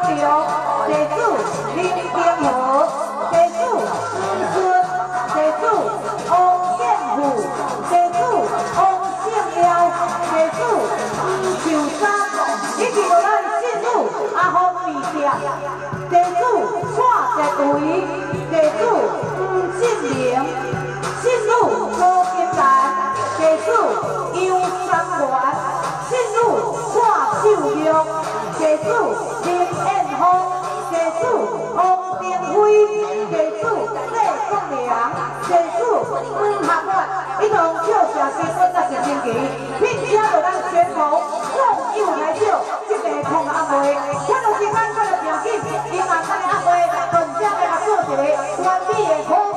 着地主林天和，地主黄顺，地主王建富，地主王胜耀，地主吴秀山，以及咱信女阿芳美店，地主蔡哲伟，地主吴信明，信女高金兰，地主杨三元，信女蔡秀玉，地主林彦峰，地主王定辉，地主李国良，地主黄学元，一同笑声新闻才是真奇，并且就咱全国众友来笑，这个空阿妹，看到时间看到正紧，今晚看的阿妹，很正的来做一个完美的。